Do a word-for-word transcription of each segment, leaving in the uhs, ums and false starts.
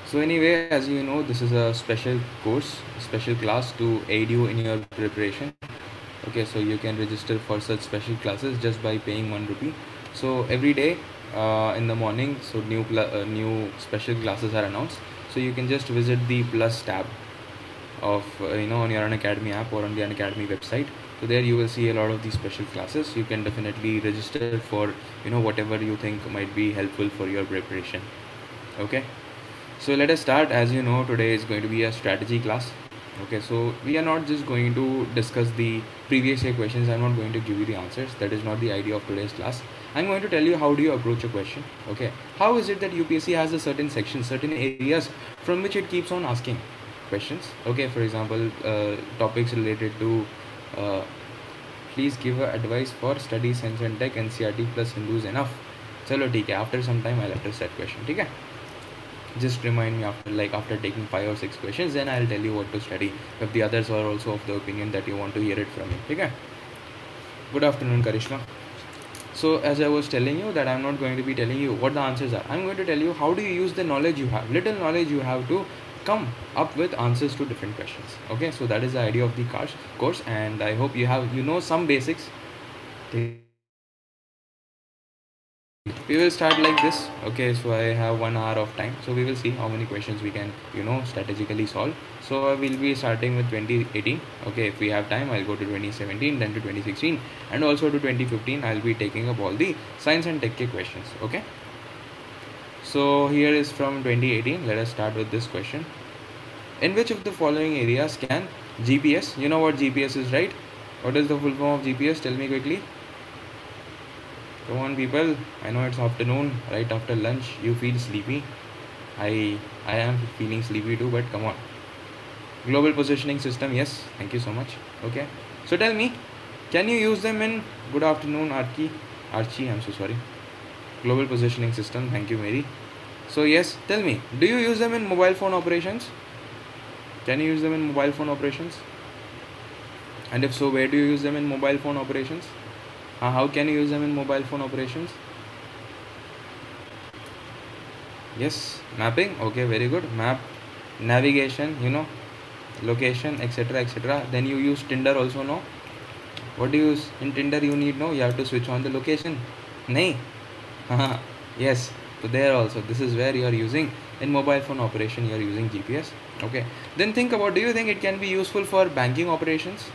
So anyway, as you know, this is a special course, special class to aid you in your preparation. Okay, so you can register for such special classes just by paying one rupee. So every day uh, in the morning, so new uh, new special classes are announced. So you can just visit the plus tab of uh, you know on your Unacademy app or on the Unacademy website. So there you will see a lot of these special classes. You can definitely register for you know whatever you think might be helpful for your preparation. Okay. So let us start. As you know, today is going to be a strategy class. Okay, so we are not just going to discuss the previous year questions. I'm not going to give you the answers. That is not the idea of today's class. I'm going to tell you how do you approach a question. Okay, how is it that U P S C has a certain section, certain areas from which it keeps on asking questions. Okay, for example, uh, topics related to uh, please give a advice for study science and tech N C R T plus Hindus enough. Chalo, ठीक है. After some time, I'll address that question. ठीक है. Just remind me after like after taking five or six questions, then I'll tell you what to study if the others are also of the opinion that you want to hear it from me. Okay. Good afternoon, Karishma. So as I was telling you that I'm not going to be telling you what the answers are. I'm going to tell you how do you use the knowledge you have, little knowledge you have to come up with answers to different questions. Okay, so that is the idea of the course, and I hope you have you know some basics. We will start like this. Okay, so I have one hour of time, so we will see how many questions we can you know strategically solve. So I will be starting with twenty eighteen. Okay, if we have time, I'll go to twenty seventeen, then to twenty sixteen, and also to twenty fifteen. I'll be taking up all the science and tech questions. Okay, so here is from twenty eighteen. Let us start with this question. In which of the following areas can G P S, you know what G P S is, right? What is the full form of G P S? Tell me quickly. Come on, people. I know it's afternoon, right after lunch. You feel sleepy. I I am feeling sleepy too, but come on. Global positioning system. Yes, thank you so much. Okay. So tell me, can you use them in good afternoon, Archie? Archie, I'm so sorry. Global positioning system. Thank you, Mary. So yes, tell me, do you use them in mobile phone operations? Can you use them in mobile phone operations? And if so, where do you use them in mobile phone operations? Uh, how can you use them in mobile phone operations? Yes, mapping. Okay, very good. Map, navigation, you know, location, etc, etc. Then you use Tinder also, no? What do you use in Tinder? You need, no, you have to switch on the location. Nahi? Yes, so there also, this is where you are using in mobile phone operation, you are using G P S. Okay, then think about, do you think it can be useful for banking operations?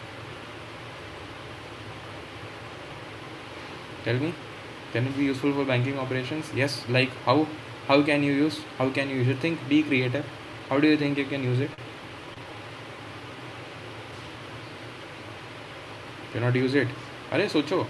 Tell me, can it be useful for banking operations? Yes, like how? How can you use? How can you use it? Think, be creative. How do you think you can use it? Cannot use it. Arey socho.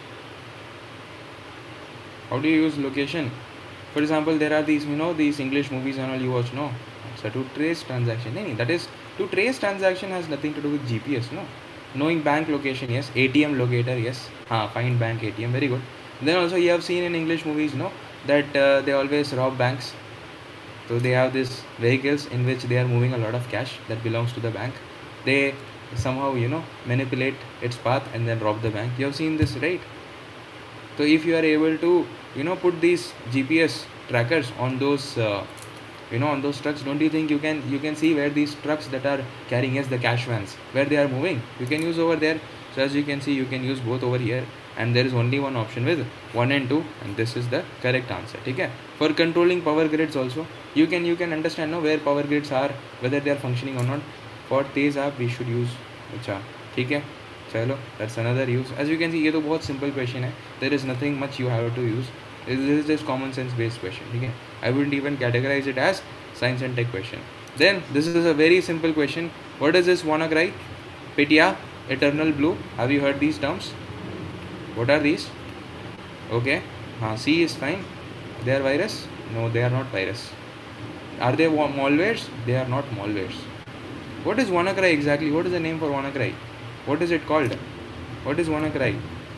How do you use location? For example, there are these, you know, these English movies and all you watch, no? So to trace transaction, no, that is, to trace transaction has nothing to do with G P S, no? Knowing bank location, yes. A T M locator, yes. Ha, find bank A T M, very good. Then also you have seen in English movies, no, that uh, they always rob banks. So they have these vehicles in which they are moving a lot of cash that belongs to the bank. They somehow, you know, manipulate its path and then rob the bank. You have seen this, right? So if you are able to, you know, put these G P S trackers on those, uh, you know, on those trucks, don't you think you can you can see where these trucks that are carrying, yes, the cash vans, where they are moving? You can use over there. So as you can see, you can use both over here, and there is only one option with one and two, and this is the correct answer. Okay. For controlling power grids also, you can you can understand, no, where power grids are, whether they are functioning or not. For these app we should use acha. Okay. Chalo, that's another use. As you can see, ये तो बहुत simple question है. There is nothing much you have to use. This is just common sense based question. Okay. I wouldn't even categorize it as science and tech question. Then this is a very simple question. What is this WannaCry? Pitya, eternal blue. Have you heard these terms? What are these? Okay. Uh, C is fine. They are virus? No, they are not virus. Are they malwares? They are not malwares. What is WannaCry exactly? What is the name for WannaCry? What is it called? What is WannaCry?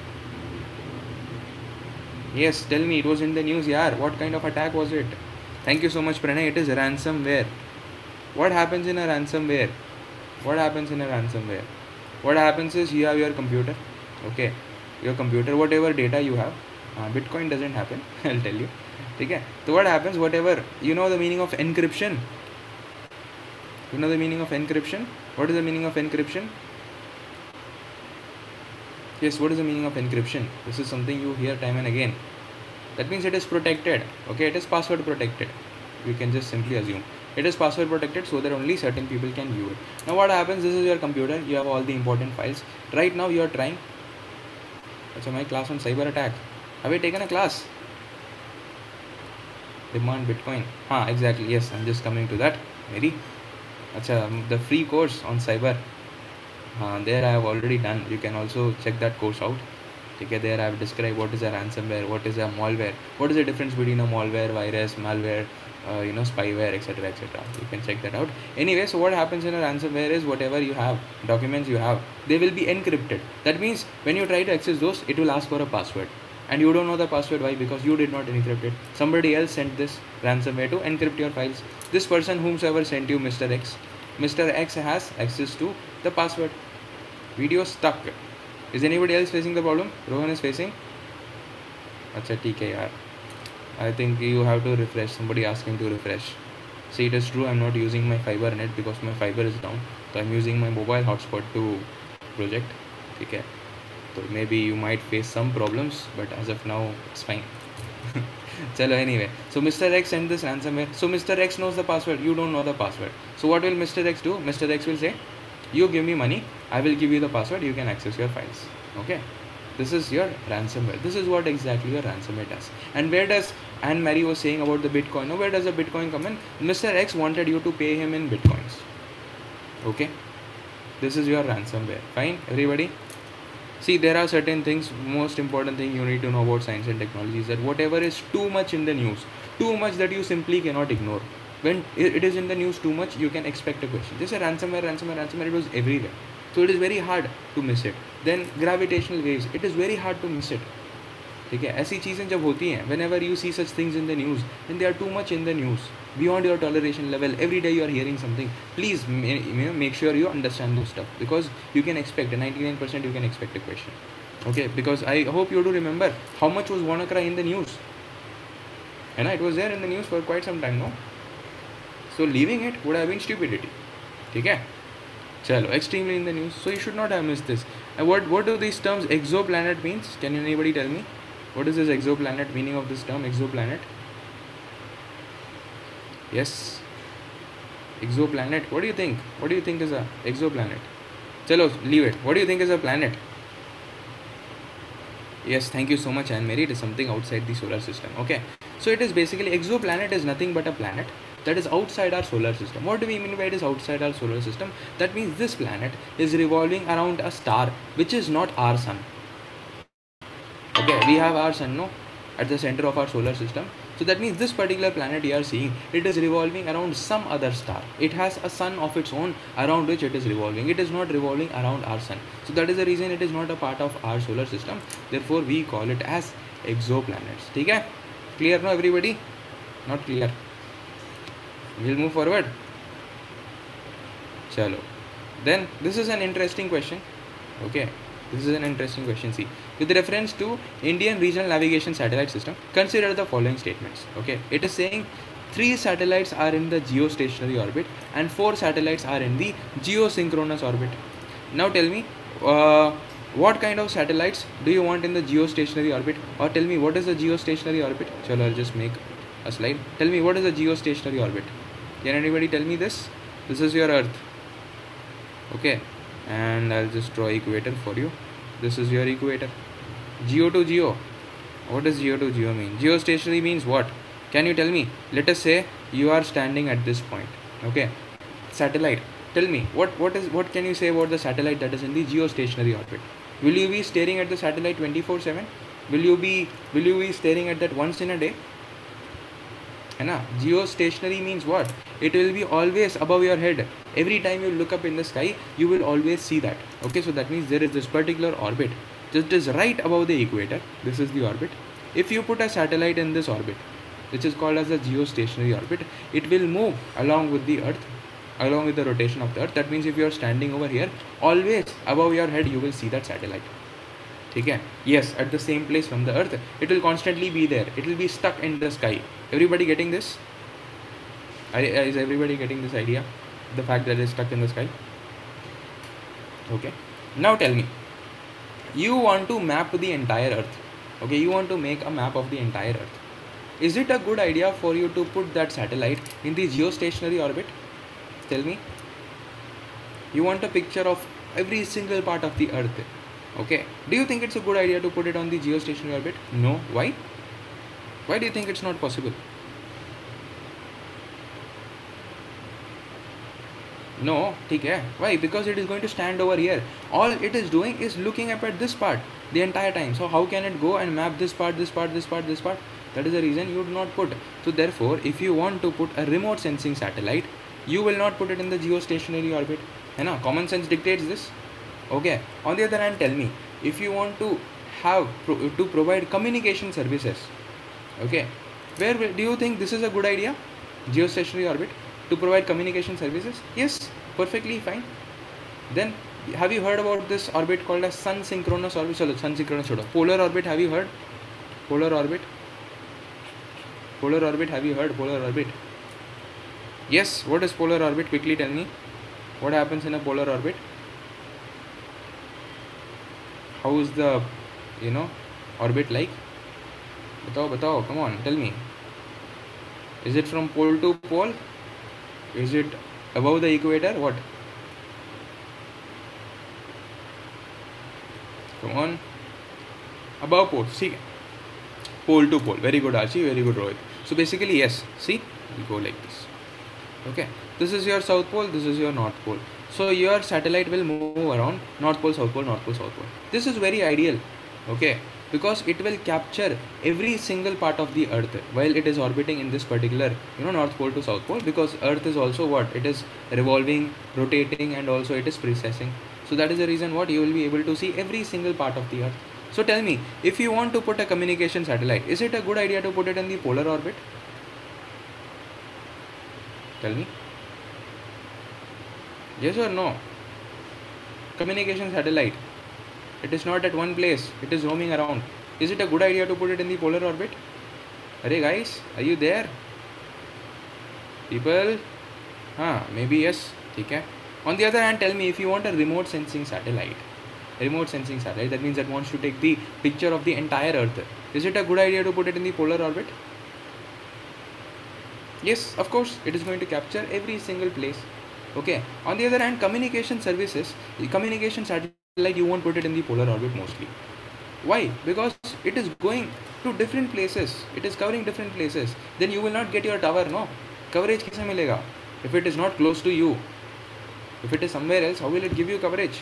Yes, tell me. It was in the news, yaar. What kind of attack was it? Thank you so much, Pranay. It is ransomware. What happens in a ransomware? What happens in a ransomware? What happens is you have your computer. Okay. Your computer, whatever data you have. Uh, Bitcoin doesn't happen. I'll tell you. Okay. So what happens? Whatever. You know the meaning of encryption? You know the meaning of encryption? What is the meaning of encryption? Yes, what is the meaning of encryption? This is something you hear time and again. That means it is protected. Okay, it is password protected. You can just simply assume it is password protected so that only certain people can view it. Now what happens, this is your computer, you have all the important files. Right now you are trying. That's my class on cyber attack. Have you taken a class? Demand Bitcoin. Ah, exactly. Yes, I'm just coming to that. Mary. Achha, the free course on cyber. Uh, there I have already done. You can also check that course out. Okay, there I have described what is a ransomware, what is a malware, what is the difference between a malware, virus, malware, uh, you know, spyware, etc, et cetera. You can check that out. Anyway, so what happens in a ransomware is whatever you have, documents you have, they will be encrypted. That means when you try to access those, it will ask for a password. And you don't know the password. Why? Because you did not encrypt it. Somebody else sent this ransomware to encrypt your files. This person whomsoever sent you, Mister X, Mister X has access to the password. Video stuck. Is anybody else facing the problem? Rohan is facing. Acha, T K R. I think you have to refresh. Somebody asked him to refresh. See, it is true. I'm not using my fiber net because my fiber is down. So I'm using my mobile hotspot to project. Okay. So maybe you might face some problems, but as of now, it's fine. Chalo, anyway. So Mister X sent this ransomware. So Mister X knows the password. You don't know the password. So what will Mister X do? Mister X will say, you give me money, I will give you the password, you can access your files. Okay. This is your ransomware. This is what exactly your ransomware does. And where does Anne Marie was saying about the Bitcoin? Now, where does the Bitcoin come in? Mister X wanted you to pay him in Bitcoins. Okay. This is your ransomware. Fine, everybody. See, there are certain things, most important thing you need to know about science and technology is that whatever is too much in the news, too much that you simply cannot ignore. When it is in the news too much, you can expect a question. Just a ransomware, ransomware, ransomware, it was everywhere. So it is very hard to miss it. Then gravitational waves, it is very hard to miss it. Okay, ऐसी चीजें जब होती हैं, whenever you see such things in the news, then they are too much in the news, beyond your toleration level. Every day you are hearing something. Please, you know, make sure you understand this stuff because you can expect ninety-nine percent you can expect a question. Okay, because I hope you do remember how much was WannaCry in the news. And it was there in the news for quite some time, no? So leaving it would have been stupidity. Okay? Chalo, extremely in the news. So you should not have missed this. And what what do these terms exoplanet means? Can anybody tell me? What is this exoplanet, meaning of this term exoplanet? Yes. Exoplanet. What do you think? What do you think is a exoplanet? Chalo, leave it. What do you think is a planet? Yes, thank you so much, Anne Mary. It is something outside the solar system. Okay. So it is basically, exoplanet is nothing but a planet that is outside our solar system. What do we mean by it is outside our solar system? That means this planet is revolving around a star which is not our sun. Okay, we have our sun, no, at the center of our solar system. So that means this particular planet you are seeing, it is revolving around some other star. It has a sun of its own around which it is revolving. It is not revolving around our sun. So that is the reason it is not a part of our solar system. Therefore, we call it as exoplanets. Okay? Clear now, everybody? Not clear? We'll move forward. Chalo. Then this is an interesting question. Okay. This is an interesting question. See, with reference to Indian Regional Navigation Satellite System, consider the following statements. Okay, it is saying three satellites are in the geostationary orbit and four satellites are in the geosynchronous orbit. Now tell me, uh, what kind of satellites do you want in the geostationary orbit? Or tell me, what is the geostationary orbit? Chalo, I'll just make a slide. Tell me, what is the geostationary orbit? Can anybody tell me this? This is your Earth. Okay. And I'll just draw equator for you. This is your equator. Geo to geo. What does geo to geo mean? Geostationary means what? Can you tell me? Let us say you are standing at this point. Okay. Satellite. Tell me what what is what can you say about the satellite that is in the geostationary orbit? Will you be staring at the satellite twenty-four seven? Will you be will you be staring at that once in a day? Hai geostationary means what? It will be always above your head. Every time you look up in the sky, you will always see that. Okay, so that means there is this particular orbit just is right above the equator. This is the orbit. If you put a satellite in this orbit, which is called as the geostationary orbit, it will move along with the Earth, along with the rotation of the Earth. That means if you are standing over here, always above your head you will see that satellite. Okay? Yes, at the same place from the Earth, it will constantly be there. It will be stuck in the sky. Everybody getting this? Is everybody getting this idea? the fact that it's stuck in the sky. Okay, now tell me, you want to map the entire earth. Okay, you want to make a map of the entire earth. Is it a good idea for you to put that satellite in the geostationary orbit? Tell me. You want a picture of every single part of the earth. Okay, do you think it's a good idea to put it on the geostationary orbit? No. Why? Why do you think it's not possible? No, okay. Why? Because it is going to stand over here. All it is doing is looking up at this part the entire time. So how can it go and map this part, this part, this part, this part? That is the reason you do not put. So therefore, if you want to put a remote sensing satellite, you will not put it in the geostationary orbit. You know, common sense dictates this. Okay. On the other hand, tell me, if you want to have pro to provide communication services, okay, where will, do you think this is a good idea? Geostationary orbit to provide communication services? Yes, perfectly fine. Then have you heard about this orbit called as sun synchronous orbit? So sun synchronous orbit. Polar orbit, have you heard? Polar orbit. Polar orbit, have you heard? Polar orbit. Yes, what is polar orbit? Quickly tell me. What happens in a polar orbit? How is the, you know, orbit like? Batao, batao, come on, tell me. Is it from pole to pole? Is it above the equator? What? Come on. Above pole. See, pole to pole. Very good, Archie. Very good, Rohit. So basically, yes. See, we go like this. Okay. This is your south pole. This is your north pole. So your satellite will move around north pole, south pole, north pole, south pole. This is very ideal. Okay. Because it will capture every single part of the earth while it is orbiting in this particular, you know, north pole to south pole, because earth is also what? It is revolving, rotating, and also it is precessing. So that is the reason what you will be able to see every single part of the earth. So tell me, if you want to put a communication satellite, is it a good idea to put it in the polar orbit? Tell me. Yes or no? Communication satellite. It is not at one place. It is roaming around. Is it a good idea to put it in the polar orbit? Arey guys, are you there? People? Huh, maybe yes. Okay. On the other hand, tell me, if you want a remote sensing satellite, remote sensing satellite, that means that wants to take the picture of the entire earth. Is it a good idea to put it in the polar orbit? Yes, of course, it is going to capture every single place. Okay. On the other hand, communication services, the communication satellite, you won't put it in the polar orbit mostly. Why? Because it is going to different places. It is covering different places. Then you will not get your tower, no? Coverage kaise milega? If it is not close to you, if it is somewhere else, how will it give you coverage?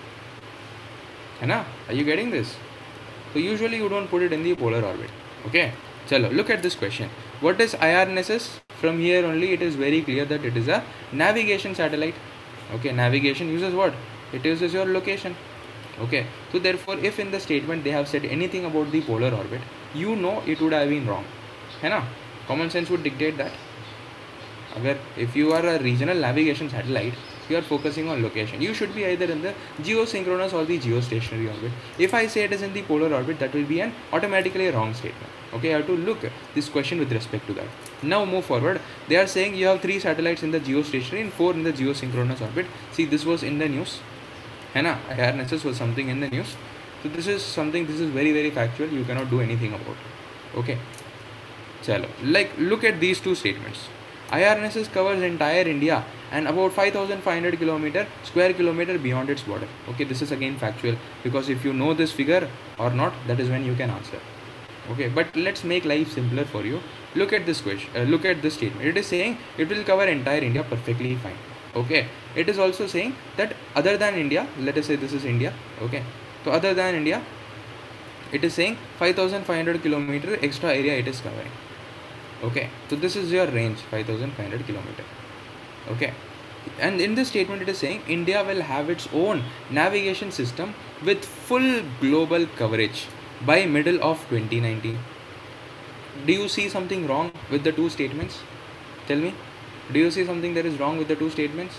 Hai na? Are you getting this? So usually you don't put it in the polar orbit. Okay. Chalo, look at this question. What is I R N S S? From here only it is very clear that it is a navigation satellite. Okay, navigation uses what? It uses your location. Okay, so therefore if in the statement they have said anything about the polar orbit, you know it would have been wrong. Hai na? Common sense would dictate that. Agar if you are a regional navigation satellite, you are focusing on location. You should be either in the geosynchronous or the geostationary orbit. If I say it is in the polar orbit, that will be an automatically a wrong statement. Okay, I have to look this question with respect to that. Now move forward. They are saying you have three satellites in the geostationary and four in the geosynchronous orbit. See, this was in the news. Hai na? I R N S S was something in the news. So this is something, this is very very factual. You cannot do anything about it. Okay. Chalo. Like, look at these two statements. I R N S S covers entire India and about five thousand five hundred kilometer square kilometer beyond its border. Okay, this is again factual, because if you know this figure or not, that is when you can answer. Okay, but let's make life simpler for you. Look at this question. Uh, look at this statement. It is saying it will cover entire India perfectly fine. Okay, it is also saying that other than India, let us say this is India. Okay, so other than India, it is saying five thousand five hundred kilometer extra area it is covering. Okay, so this is your range, five thousand five hundred kilometer. Okay, and in this statement it is saying India will have its own navigation system with full global coverage by middle of twenty nineteen. Do you see something wrong with the two statements? Tell me, do you see something that is wrong with the two statements?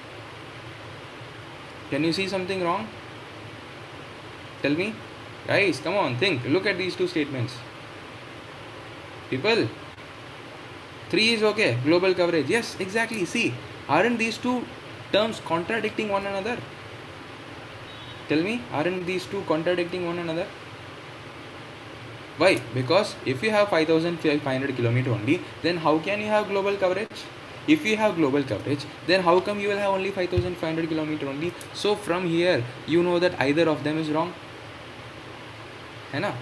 Can you see something wrong? Tell me. Guys, come on, think. Look at these two statements. People, three is okay. Global coverage. Yes, exactly. See, aren't these two terms contradicting one another? Tell me, aren't these two contradicting one another? Why? Because if you have five thousand five hundred kilometer only, then how can you have global coverage? If you have global coverage, then how come you will have only five thousand five hundred kilometer only? So from here, you know that either of them is wrong. है ना?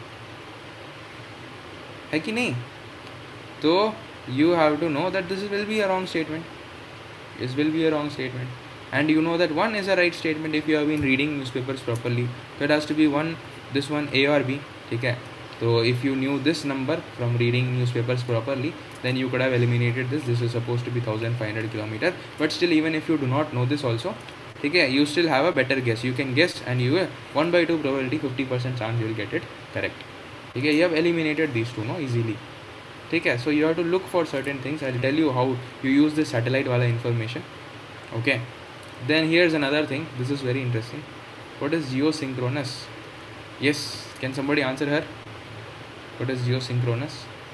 है कि नहीं? So you have to know that this will be a wrong statement. This will be a wrong statement. And you know that one is a right statement if you have been reading newspapers properly. So it has to be one, this one A or B. Okay. So if you knew this number from reading newspapers properly, then you could have eliminated this. This is supposed to be one thousand five hundred kilometer. But still, even if you do not know this also, okay, you still have a better guess. You can guess and you one by two probability, fifty percent chance you will get it correct. Okay, you have eliminated these two no easily. Okay, so you have to look for certain things. I'll tell you how you use this satellite wala information. Okay, then here's another thing. This is very interesting. What is geosynchronous? Yes, can somebody answer her? What is geosynchronous?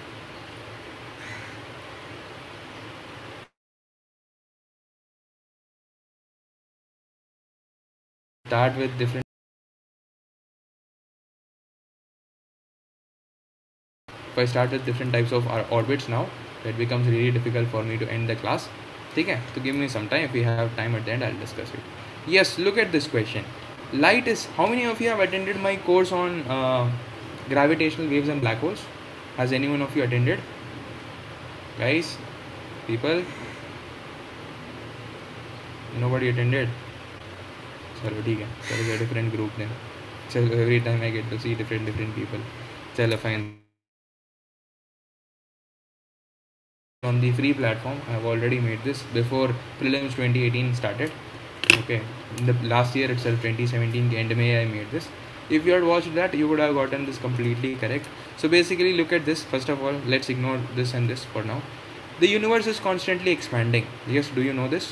Start with different. If I start with different types of orbits now, it becomes really difficult for me to end the class. Okay, so give me some time. If we have time at the end, I'll discuss it. Yes, look at this question. Light is. How many of you have attended my course on uh, gravitational waves and black holes? Has anyone of you attended? Guys, people, nobody attended. Chalo, ठीक है. There is a different group then. Chalo, every time I get to see different different people. Chalo, fine. On the free platform, I have already made this before prelims twenty eighteen started. Okay, in the last year itself, twenty seventeen end May, I made this. If you had watched that, you would have gotten this completely correct. So basically, look at this. First of all, let's ignore this and this for now. The universe is constantly expanding. Yes, do you know this?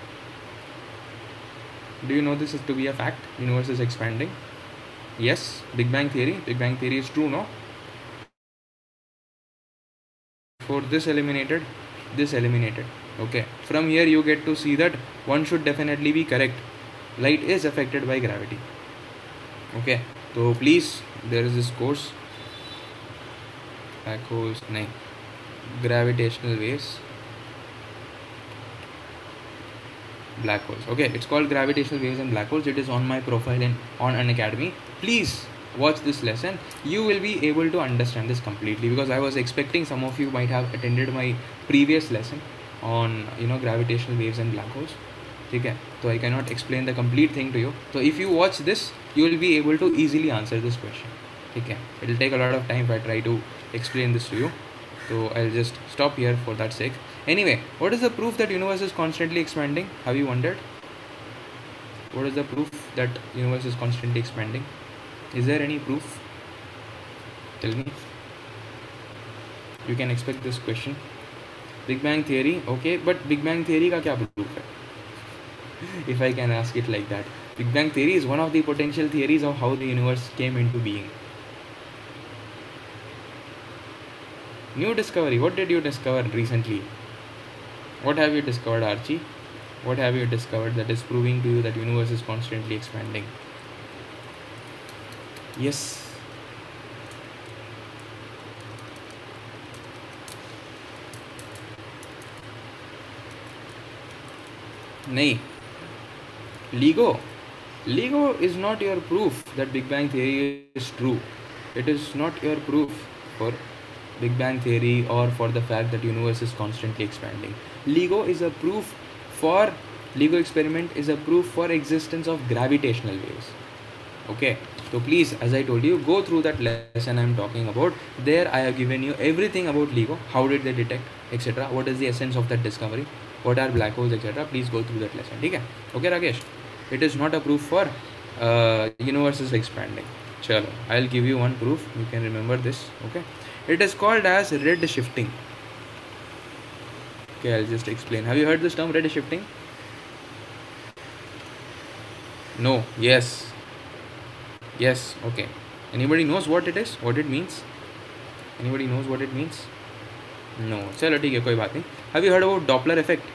Do you know this is to be a fact? Universe is expanding. Yes. Big Bang theory. Big Bang theory is true, no? For this eliminated, this eliminated. Okay. From here you get to see that one should definitely be correct. Light is affected by gravity. Okay. So please, there is this course. Black holes, nahin. Gravitational waves. Black holes. Okay, it's called gravitational waves and black holes. It is on my profile in on an academy. Please watch this lesson. You will be able to understand this completely, because I was expecting some of you might have attended my previous lesson on you know gravitational waves and black holes. Okay, so I cannot explain the complete thing to you. So if you watch this, you will be able to easily answer this question. Okay, it will take a lot of time if I try to explain this to you. So I'll just stop here for that sake. Anyway, what is the proof that universe is constantly expanding? Have you wondered? What is the proof that universe is constantly expanding? Is there any proof? Tell me. You can expect this question. Big Bang theory, okay, but Big Bang theory का क्या proof है? If I can ask it like that. Big Bang theory is one of the potential theories of how the universe came into being. New discovery. What did you discover recently? What have you discovered, Archie? What have you discovered that is proving to you that universe is constantly expanding? Yes. Nahi. LIGO. LIGO is not your proof that Big Bang theory is true. It is not your proof for Big Bang theory or for the fact that universe is constantly expanding. LIGO is a proof for LIGO experiment is a proof for existence of gravitational waves. Okay, so please, as I told you, go through that lesson I am talking about. There I have given you everything about LIGO, how did they detect, et cetera. What is the essence of that discovery, what are black holes, et cetera. Please go through that lesson. Okay, okay, Rakesh. It is not a proof for uh, universe is expanding. Chalo, I'll give you one proof. You can remember this. Okay. It is called as red shifting. Okay, I'll just explain. Have you heard this term, red shifting? No. Yes. Yes. Okay. Anybody knows what it is? What it means? Anybody knows what it means? No. चलो ठीक है, कोई बात नहीं. Have you heard about Doppler effect?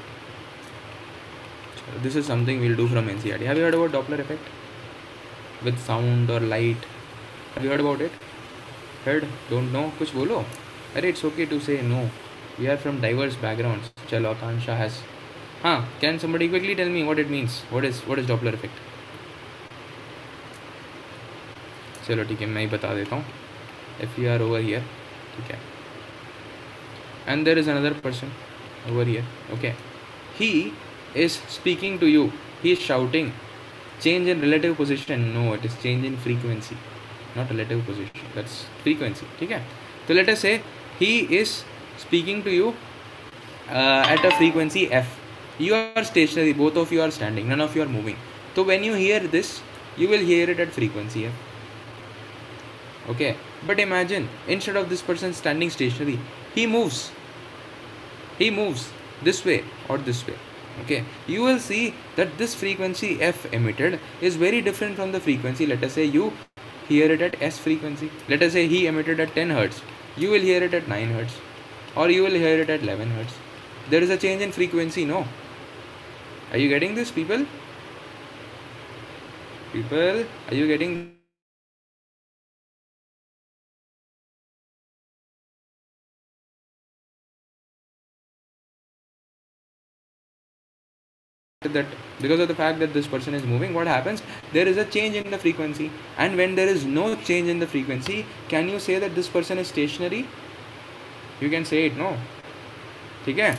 This is something we'll do from N C E R T. Have you heard about Doppler effect? With sound or light. Have you heard about it? Heard? Don't know? कुछ बोलो. अरे it's okay to say no. We are from diverse backgrounds. चलो आकांक्षा has. हाँ. Can somebody quickly tell me what it means? What is what is Doppler effect? चलो ठीक है, मैं ही बता देता हूँ. If you are over here, ठीक है. And there is another person over here. Okay. He is speaking to you. He is shouting. Change in relative position. No, it is change in frequency. Not relative position. That's frequency. ठीक है. So let us say he is speaking to you uh, at a frequency F. You are stationary. Both of you are standing. None of you are moving. So when you hear this, you will hear it at frequency F. Okay. But imagine, instead of this person standing stationary, he moves. He moves this way or this way. Okay. You will see that this frequency F emitted is very different from the frequency. Let us say you hear it at S frequency. Let us say he emitted at ten hertz. You will hear it at nine hertz. Or you will hear it at eleven hertz. There is a change in frequency, no? Are you getting this, people? People, are you getting that? Because of the fact that this person is moving, what happens? There is a change in the frequency, and when there is no change in the frequency, can you say that this person is stationary? You can say it, no? Okay,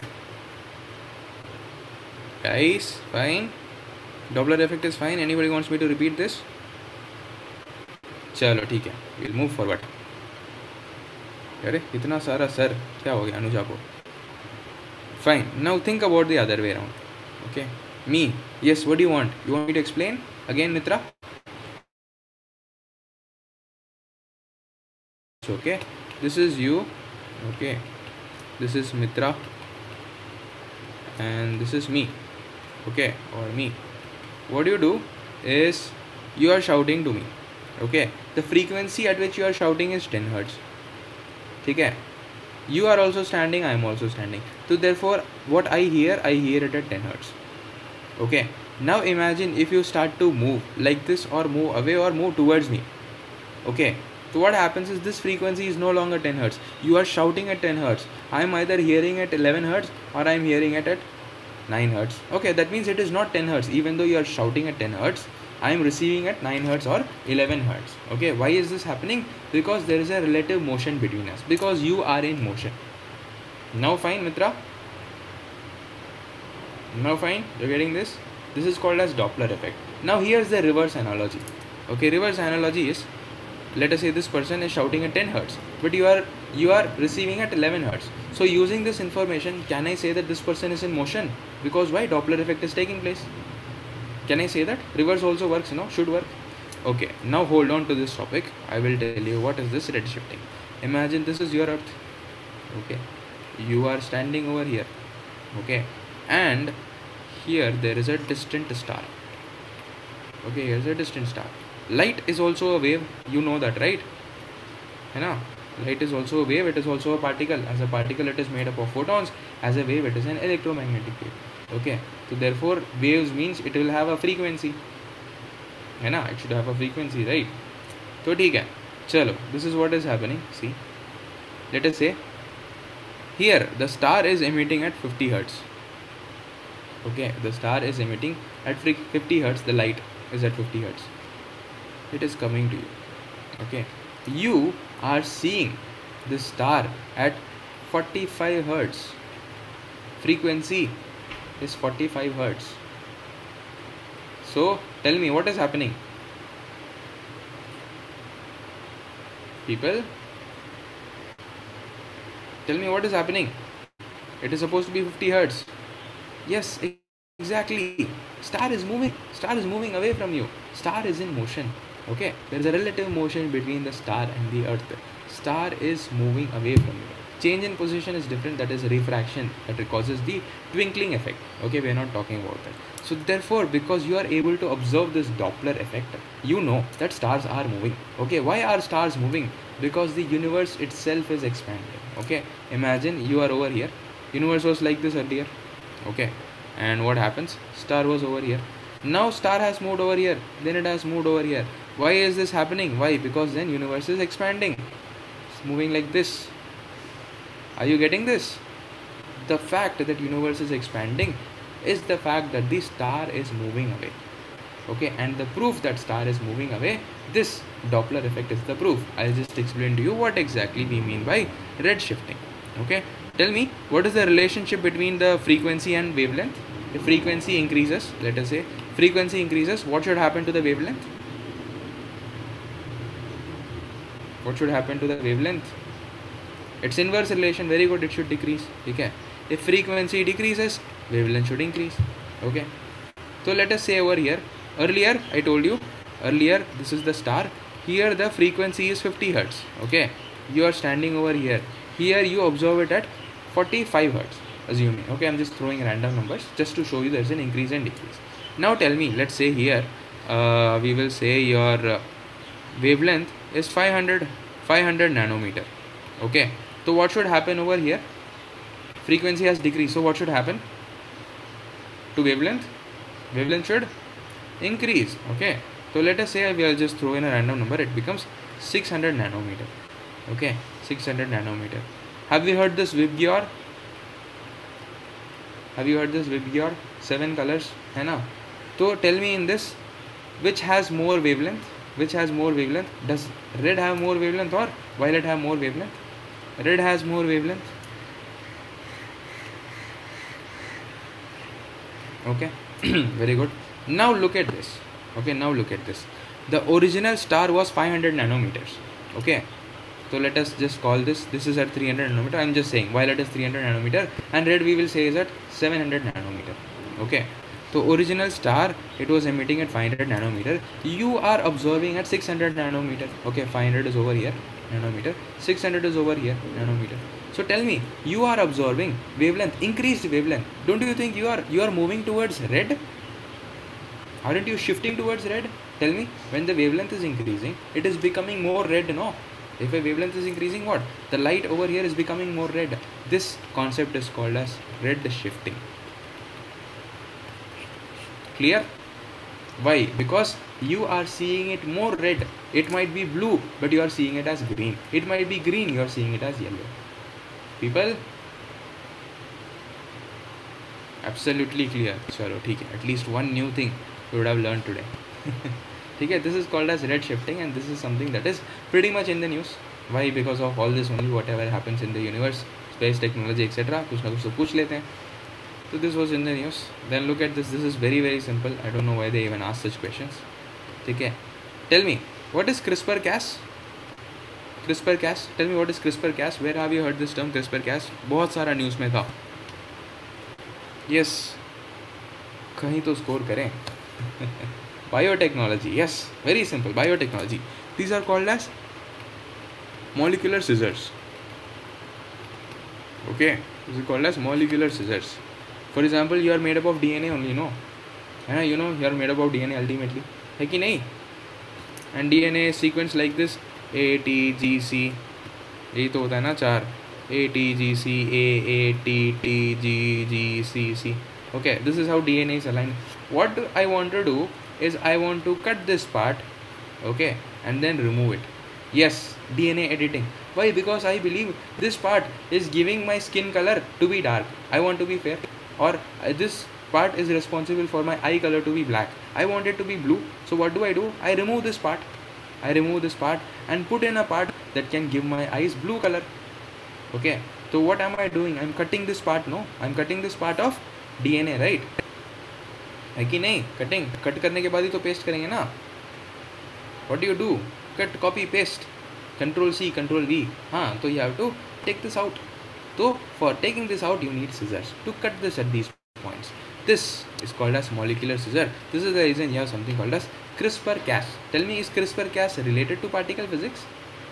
guys, fine. Doppler effect is fine. Anybody wants me to repeat this? चलो ठीक है, we'll move forward. अरे इतना सारा sir क्या हो गया अनुजा को? Fine. Now think about the other way around. Okay. Me. Yes, what do you want? You want me to explain? Again, Mitra? Okay. This is you. Okay. This is Mitra. And this is me. Okay. Or me. What you do is you are shouting to me. Okay. The frequency at which you are shouting is ten hertz. Okay. You are also standing. I am also standing. So therefore, what I hear, I hear it at ten hertz. Okay. Now imagine if you start to move like this, or move away, or move towards me. Okay. So what happens is this frequency is no longer ten hertz. You are shouting at ten hertz. I am either hearing at eleven hertz or I am hearing it at nine hertz. Okay. That means it is not ten hertz. Even though you are shouting at ten hertz, I am receiving at nine hertz or eleven hertz. Okay. Why is this happening? Because there is a relative motion between us. Because you are in motion. Now fine, Mitra. Now fine. You're getting this? This is called as Doppler effect. Now here's the reverse analogy. Okay. Reverse analogy is, let us say this person is shouting at ten hertz, but you are you are receiving at eleven hertz. So using this information, can I say that this person is in motion? Because why? Doppler effect is taking place. Can I say that? Reverse also works, no? Should work. Okay, now hold on to this topic. I will tell you what is this redshifting. Imagine this is your earth. Okay, you are standing over here. Okay, and here there is a distant star. Okay, here's a distant star. Light is also a wave. You know that, right? You know, light is also a wave. It is also a particle. As a particle, it is made up of photons. As a wave, it is an electromagnetic wave. Okay, so therefore waves means it will have a frequency. है ना? It should have a frequency, right? तो ठीक है, चलो, this is what is happening. See, let us say here the star is emitting at fifty hertz. Okay, the star is emitting at fifty hertz. The light is at fifty hertz. It is coming to you. Okay, you are seeing the star at forty-five hertz. Frequency is forty-five hertz. So tell me what is happening, people. Tell me what is happening. It is supposed to be fifty hertz. Yes, exactly. Star is moving. Star is moving away from you. Star is in motion. Okay, there is a relative motion between the star and the earth. Star is moving away from you. Change in position is different. That is refraction. That causes the twinkling effect. Okay, we are not talking about that. So therefore, because you are able to observe this Doppler effect, you know that stars are moving. Okay, why are stars moving? Because the universe itself is expanding. Okay, imagine you are over here, universe was like this earlier. Okay, and what happens, star was over here, now star has moved over here, then it has moved over here. Why is this happening? Why? Because then universe is expanding, it's moving like this. Are you getting this? The fact that universe is expanding is the fact that the star is moving away. Okay, and the proof that star is moving away, this Doppler effect is the proof. I'll just explain to you what exactly we mean by redshifting. Okay, tell me, what is the relationship between the frequency and wavelength? If frequency increases, let us say frequency increases, what should happen to the wavelength? What should happen to the wavelength? Its inverse relation. Very good, it should decrease. Okay, if frequency decreases, wavelength should increase. Okay, so let us say over here, earlier I told you, earlier this is the star, here the frequency is fifty hertz. Okay, you are standing over here, here you observe it at forty-five hertz, assuming. Okay, I'm just throwing random numbers just to show you there's an increase and decrease. Now tell me, let's say here uh, we will say your uh, wavelength is five hundred nanometer. Okay, so what should happen over here? Frequency has decreased, so what should happen to wavelength? Wavelength should increase. Okay, so let us say we will just throw in a random number, it becomes six hundred nanometer. Okay, six hundred nanometer. Have you heard this Vibgyor? Have you heard this Vibgyor? Seven colors, hai na? So tell me, in this, which has more wavelength? Which has more wavelength? Does red have more wavelength or violet have more wavelength? Red has more wavelength. Okay, very good. Now look at this. Okay, now look at this. The original star was five hundred nanometers. Okay, so let us just call this, this is at three hundred nanometer. I'm just saying violet is three hundred nanometer and red we will say is at seven hundred nanometer. Okay, so original star, it was emitting at five hundred nanometer. You are observing at six hundred nanometer. Okay, five hundred is over here, nanometer. six hundred is over here, nanometer. So tell me, you are observing wavelength, increased wavelength. Don't you think you are you are moving towards red? Aren't you shifting towards red? Tell me, when the wavelength is increasing, it is becoming more red, no? If a wavelength is increasing, what? The light over here is becoming more red. This concept is called as red shifting. Clear? Why? Because you are seeing it more red. It might be blue, but you are seeing it as green. It might be green, you are seeing it as yellow. People? Absolutely clear. Chalo, theek hai. At least one new thing you would have learned today. Okay, this is called as red shifting, and this is something that is pretty much in the news. Why? Because of all this only, whatever happens in the universe, space technology, et cetera. कुछ ना कुछ तो पूछ लेते हैं. So this was in the news. Then look at this. This is very very simple. I don't know why they even ask such questions. Okay, tell me, what is CRISPR Cas? CRISPR Cas. Tell me, what is CRISPR Cas? Where have you heard this term CRISPR Cas? बहुत सारा news में था. Yes, कहीं तो score करें. Biotechnology. Yes, very simple. Biotechnology. These are called as molecular scissors. Okay, this is called as molecular scissors. For example, you are made up of D N A only, no? Yeah, you know you are made up of D N A ultimately. है कि नहीं? And D N A sequence like this: A, T, G, C. यही तो होता है ना चार. A, T, G, C, A, A, T, T, G, G, C, C. Okay, this is how D N A is aligned. What I want to do is I want to cut this part, okay, and then remove it. Yes, D N A editing. Why? Because I believe this part is giving my skin color to be dark. I want to be fair. Or uh, this part is responsible for my eye color to be black. I want it to be blue. So what do I do? I remove this part. I remove this part and put in a part that can give my eyes blue color. Okay. So what am I doing? I'm cutting this part. No, I'm cutting this part of D N A, right? है कि नहीं? Cutting cut करने के बाद ही तो paste करेंगे ना. What do you do? Cut, copy, paste. Control C, Control V. हाँ, तो you have to take this out. So for taking this out, you need scissors to cut this at these points. This is called as molecular scissor. This is the reason you have something called as CRISPR Cas. Tell me, is CRISPR Cas related to particle physics?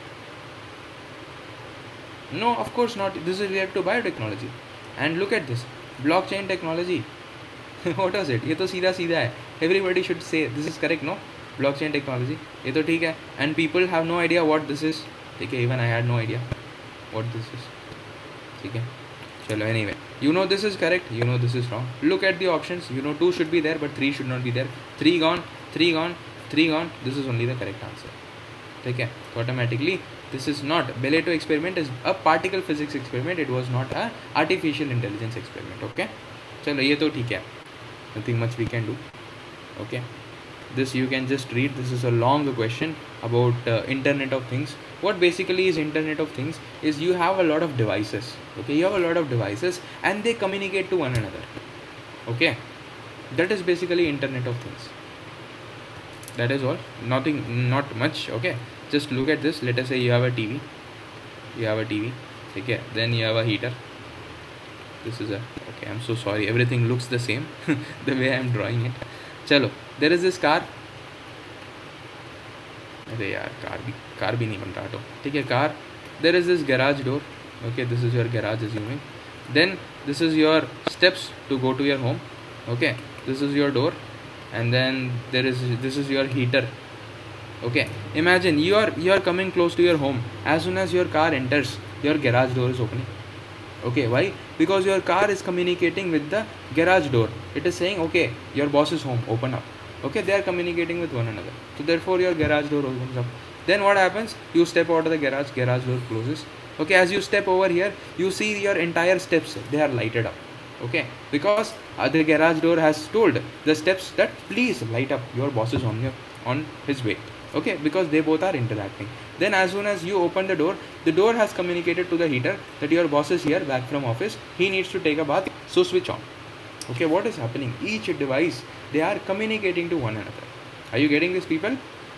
No, of course not. This is related to biotechnology. And look at this, blockchain technology. What was it? ये तो सीधा सीधा है. Everybody should say this is correct, no? Blockchain technology. ये तो ठीक है. And people have no idea what this is. ठीक है, even I had no idea what this is. ठीक है, चलो, anyway, you know this is correct, you know this is wrong. Look at the options. You know two should be there, but three should not be there. Three gone, three gone, three gone. This is only the correct answer. ठीक है, तो automatically this is not Beletto experiment, is a particle physics experiment. It was not a artificial intelligence experiment. Okay, चलो ये तो ठीक है, nothing much we can do. Okay, this you can just read. This is a long question about uh, Internet of Things. What basically is Internet of Things is you have a lot of devices. Okay, you have a lot of devices and they communicate to one another. Okay, that is basically Internet of Things. That is all, nothing, not much. Okay, just look at this. Let us say you have a T V, you have a T V, okay, then you have a heater. This is a, okay, I'm so sorry, everything looks the same the way I'm drawing it. Chalo, there is this car. अरे यार, car भी car भी नहीं बन रहा तो ठीक है, car. There is this garage door. Okay, this is your garage, assuming. Then this is your steps to go to your home. Okay, this is your door, and then there is this is your heater. Okay, imagine you are you are coming close to your home. As soon as your car enters, your garage door is opening. Okay, why? Because your car is communicating with the garage door. It is saying, okay, your boss is home, open up. Okay, they are communicating with one another. So therefore your garage door opens up. Then what happens? You step out of the garage, garage door closes. Okay, as you step over here, you see your entire steps, they are lighted up. Okay, because uh, the garage door has told the steps that please light up, your boss is on your on his way. Okay, because they both are interacting. Then as soon as you open the door, the door has communicated to the heater that your boss is here, back from office, he needs to take a bath, so switch on. Okay, what is happening? Each device, they are communicating to one another. Are you getting this, people?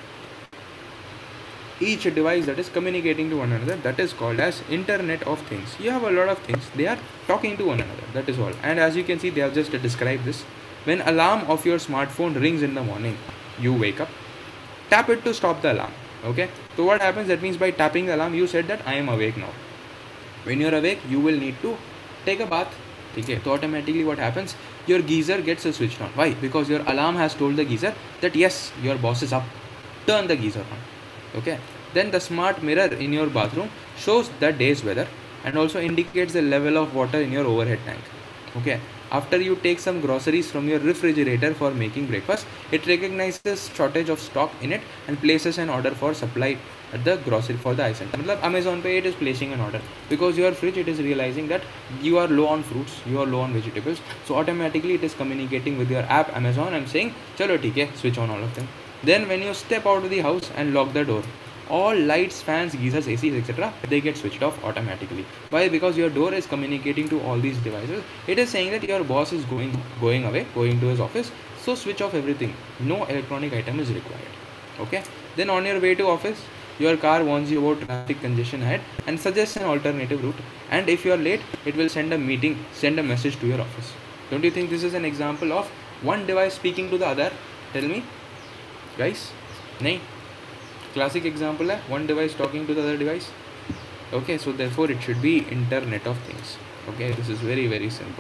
Each device that is communicating to one another, that is called as Internet of Things. You have a lot of things, they are talking to one another, that is all. And as you can see, they have just described this. When alarm of your smartphone rings in the morning, you wake up, tap it to stop the alarm. Okay, so what happens? That means by tapping the alarm, you said that I am awake now. When you are awake, you will need to take a bath. Okay, so automatically what happens? Your geyser gets switched on. Why? Because your alarm has told the geyser that yes, your boss is up, turn the geyser on. Okay, then the smart mirror in your bathroom shows the day's weather and also indicates the level of water in your overhead tank. Okay, after you take some groceries from your refrigerator for making breakfast, it recognizes shortage of stock in it and places an order for supply at the grocery for the eye center. Matlab Amazon Pay, it is placing an order because your fridge, it is realizing that you are low on fruits, you are low on vegetables, so automatically it is communicating with your app Amazon and saying chalo theek hai, switch on all of them. Then when you step out of the house and lock the door, all lights, fans, geysers, A Cs, et cetera, they get switched off automatically. Why? Because your door is communicating to all these devices. It is saying that your boss is going going away, going to his office, so switch off everything. No electronic item is required. Okay. Then on your way to office, your car warns you about traffic congestion ahead and suggests an alternative route. And if you are late, it will send a meeting, send a message to your office. Don't you think this is an example of one device speaking to the other? Tell me, guys. Nahin. Classic example है one device talking to the other device. Okay, so therefore it should be Internet of Things. Okay, this is very very simple.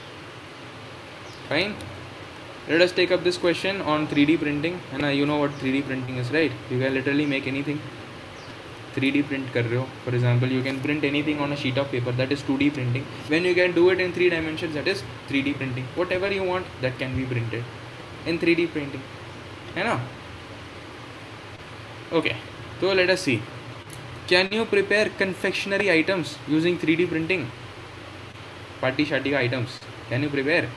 Fine. Let us take up this question on three D printing. And uh, you know what three D printing is, right? You can literally make anything. three D print कर रहे हो. For example, you can print anything on a sheet of paper. That is two D printing. When you can do it in three dimensions, that is three D printing. Whatever you want, that can be printed in three D printing. है ना? Okay, so let us see. Can you prepare confectionery items using three D printing? Party sharty ka items. Can you prepare?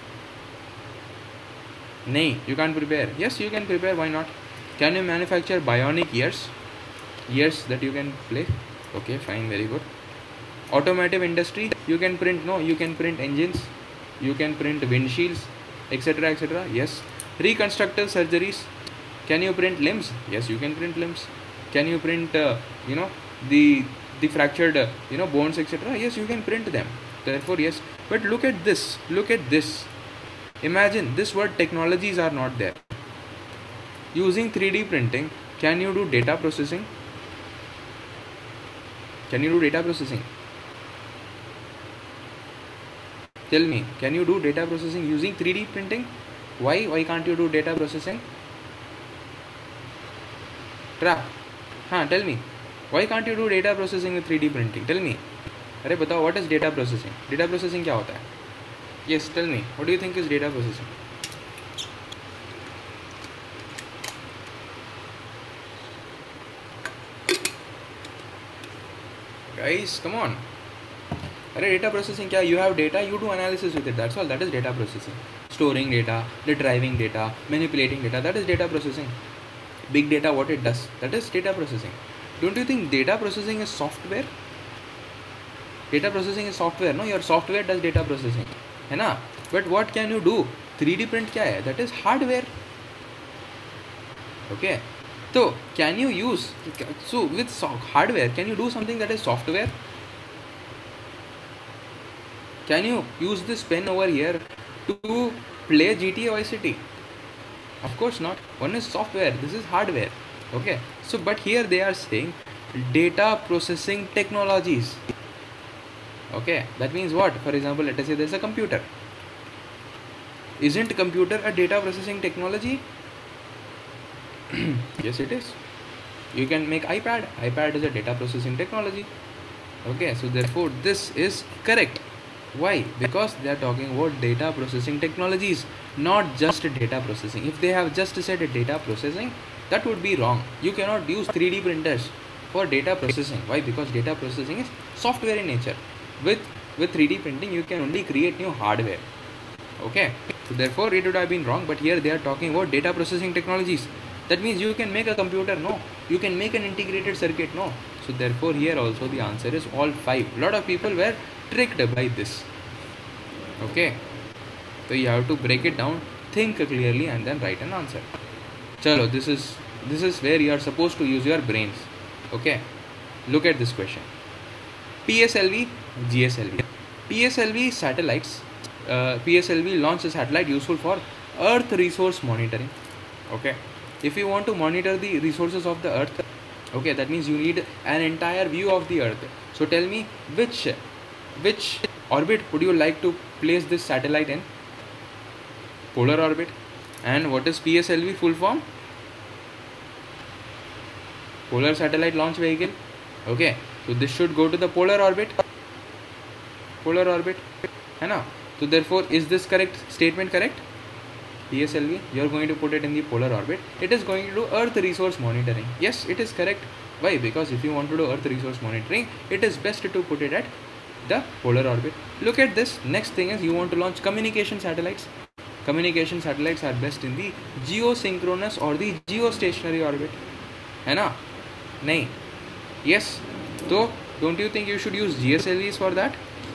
No, you can't prepare. Yes, you can prepare. Why not? Can you manufacture bionic ears? Ears that you can play. Okay, fine, very good. Automotive industry, you can print. No, you can print engines. You can print windshields, et cetera, et cetera. Yes. Reconstructive surgeries. Can you print limbs? Yes, you can print limbs. Can you print, uh, you know, the the fractured, uh, you know, bones, et cetera? Yes, you can print them. Therefore, yes. But look at this. Look at this. Imagine this word technologies are not there. Using three D printing, can you do data processing? Can you do data processing? Tell me, can you do data processing using three D printing? Why? Why can't you do data processing? Trap. Huh, tell me. Why can't you do data processing with three D printing? Tell me. अरे बताओ, what is data processing? Data processing क्या होता है? Yes, tell me. What do you think is data processing? Guys, come on. अरे data processing क्या? You have data, you do analysis with it. That's all. That is data processing. Storing data, retrieving data, manipulating data. That is data processing. Big data, what it does, that is data processing. Don't you think data processing is software? Data processing is software, no? Your software does data processing, है ना? But what can you do? three D print क्या है? That is hardware. Okay. So can you use, so with hardware, can you do something that is software? Can you use this pen over here to play G T A Vice City? Of course not. One is software, this is hardware. Okay. So but here they are saying data processing technologies. Okay. That means what? For example, let us say there is a computer. Isn't computer a data processing technology? Yes, it is. You can make iPad. iPad is a data processing technology. Okay. So therefore this is correct. Why? Because they are talking about data processing technologies, not just data processing. If they have just said data processing, that would be wrong. You cannot use three D printers for data processing. Why? Because data processing is software in nature. With with three D printing, you can only create new hardware. Okay. So therefore it would have been wrong. But here they are talking about data processing technologies. That means you can make a computer, no. You can make an integrated circuit, no. So therefore here also the answer is all five. A lot of people were tricked by this. Okay. So you have to break it down, think clearly, and then write an answer. Chalo, this is this is where you are supposed to use your brains. Okay. Look at this question. P S L V, G S L V. P S L V satellites. Uh, P S L V launched a satellite useful for Earth resource monitoring. Okay. If you want to monitor the resources of the Earth, okay, that means you need an entire view of the Earth. So tell me which which orbit would you like to place this satellite in? Polar orbit. And what is P S L V full form? Polar Satellite Launch Vehicle. Okay, so this should go to the polar orbit. Polar orbit, है ना? So therefore, is this correct statement correct? P S L V, you are going to put it in the polar orbit. It is going to do Earth resource monitoring. Yes, it is correct. Why? Because if you want to do Earth resource monitoring, it is best to put it at the polar orbit. Look at this. Next thing is you want to launch communication satellites. Communication satellites are best in the geosynchronous or the geostationary orbit. है ना? नहीं. Yes. So don't you think you should use G S L Vs for that?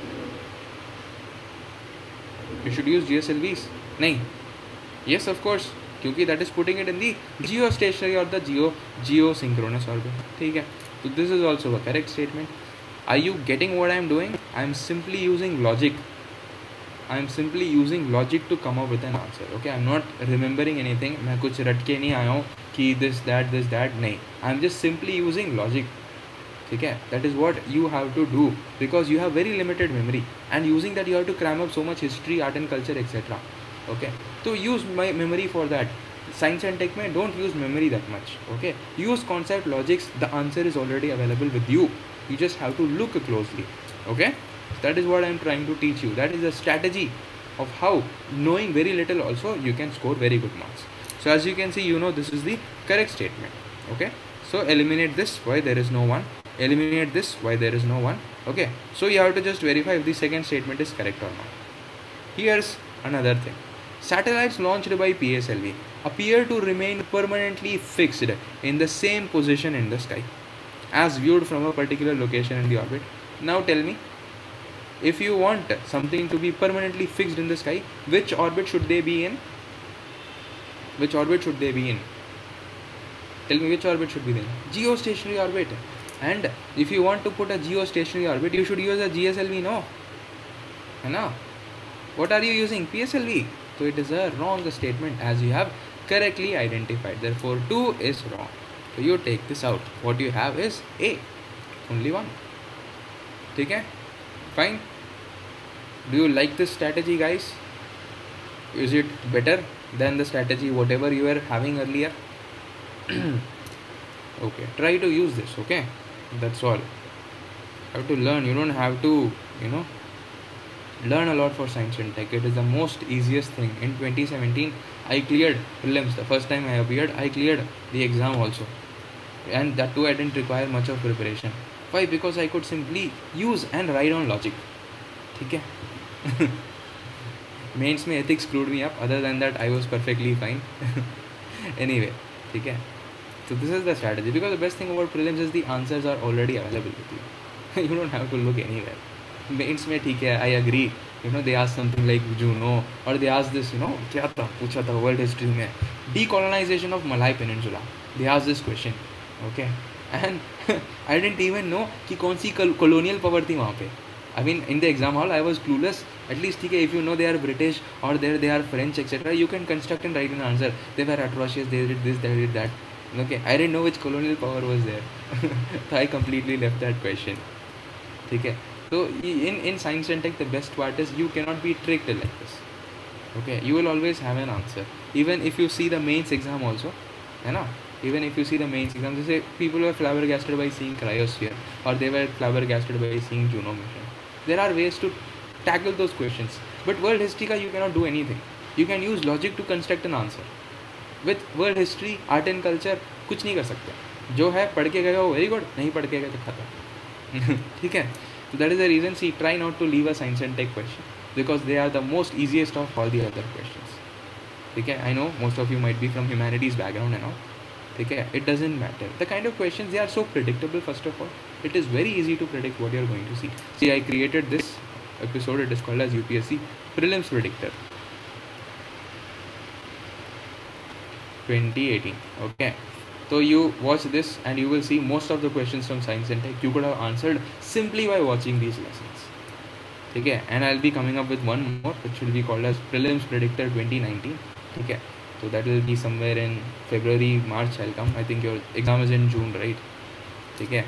You should use G S L Vs. नहीं. Yes, of course. क्योंकि that is putting it in the geostationary or the geo geosynchronous orbit. ठीक है. So this is also a correct statement. Are you getting what I am doing? I am simply using logic. I am simply using logic to come up with an answer. Okay, I am not remembering anything. मैं कुछ रट के नहीं आया हूँ कि this that this that नहीं. I am just simply using logic. ठीक है? That is what you have to do because you have very limited memory and using that you have to cram up so much history, art and culture, et cetera. Okay, so use my memory for that. Science and tech में don't use memory that much. Okay, use concept logics. The answer is already available with you. You just have to look closely. Okay, that is what I am trying to teach you. That is a strategy of how knowing very little also you can score very good marks. So as you can see, you know this is the correct statement. Okay, so eliminate this. Why there is no one? Eliminate this. Why there is no one? Okay, so you have to just verify if the second statement is correct or not. Here's another thing. Satellites launched by P S L V appear to remain permanently fixed in the same position in the sky as viewed from a particular location in the orbit. Now tell me, if you want something to be permanently fixed in the sky, which orbit should they be in? Which orbit should they be in? Tell me which orbit should be in? Geostationary orbit. And if you want to put a geostationary orbit, you should use a G S L V, no? No. What are you using? P S L V. So it is a wrong statement as you have correctly identified. Therefore, two is wrong. So you take this out. What you have is A. Only one. Okay? Fine. Do you like this strategy, guys? Is it better than the strategy whatever you were having earlier? Okay. Try to use this. Okay. That's all. You have to learn. You don't have to, you know, learn a lot for science and tech. It is the most easiest thing. In twenty seventeen, I cleared prelims. The first time I appeared, I cleared the exam also. And that too, I didn't require much of preparation. Why? Because I could simply use and write on logic. ठीक है? Mains में ethics screwed me up. Other than that, I was perfectly fine. Anyway, ठीक है? So this is the strategy. Because the best thing about prelims is the answers are already available with you. You don't have to look anywhere. Mains में ठीक है, I agree. You know, they ask something like Juno, or they ask this, you know, क्या था पूछा था world history में, decolonization of Malay Peninsula. They asked this question, okay, and I didn't even know कि कौन सी colonial power थी वहाँ पे. I mean, in the exam hall, I was clueless. At least, ठीक है, if you know they are British or they they are French, et cetera, you can construct and write an answer. They were atrocious. They did this, they did that. Okay, I didn't know which colonial power was there. So I completely left that question. ठीक है. So in in science and tech, the best part is you cannot be tricked like this. Okay, you will always have an answer. Even if you see the mains exam also, है ना? Even if you see the mains exam, they say people were flabbergasted by seeing cryosphere, or they were flabbergasted by seeing Juno mission. There are ways to tackle those questions. But world history ka you cannot do anything. You can use logic to construct an answer. With world history, art and culture, कुछ नहीं कर सकते. जो है पढ़ के गए हो very good, नहीं पढ़ के गए तो खत्म. ठीक है? So that is the reason, see, try not to leave a science and tech question, because they are the most easiest of all the other questions. Okay, I know most of you might be from humanities background and all. Okay, it doesn't matter. The kind of questions, they are so predictable. First of all, it is very easy to predict what you are going to see. See, I created this episode. It is called as U P S C Prelims Predictor twenty eighteen. Okay. So you watch this and you will see most of the questions from science and tech you could have answered simply by watching these lessons. Okay, and I'll be coming up with one more which will be called as Prelims Predictor twenty nineteen. Okay, so that will be somewhere in February, March I'll come. I think your exam is in June, right? Okay,